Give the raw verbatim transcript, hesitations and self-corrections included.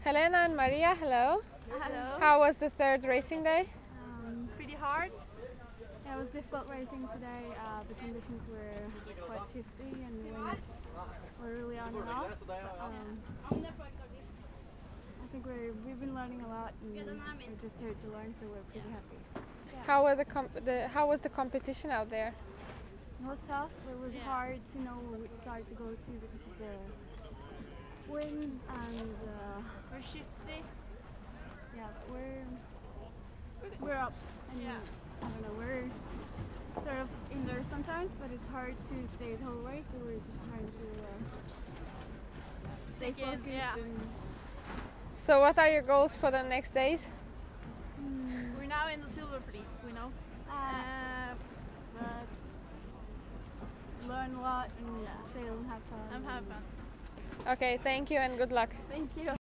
Helena and Maria, hello. Hello. How was the third racing day? Um, pretty hard. Yeah, it was difficult racing today. Uh, the conditions were quite shifty and the wind were really on and off. But, um, I think we're, we've been learning a lot and we're just here to learn, so we're pretty happy. Yeah. How were the, comp- the how was the competition out there? It was tough. It was yeah. hard to know which side to go to because of the winds and uh, we're shifty. Yeah, but we're we're up and yeah. I don't know, we're sort of in there sometimes, but it's hard to stay the whole way, so we're just trying to uh, stay Stick focused. in, yeah. And So what are your goals for the next days? Mm. We're now in the silver fleet, we know. Uh, Uh, but just learn a lot and yeah. sail and have fun. and have fun. Okay, thank you and good luck. Thank you.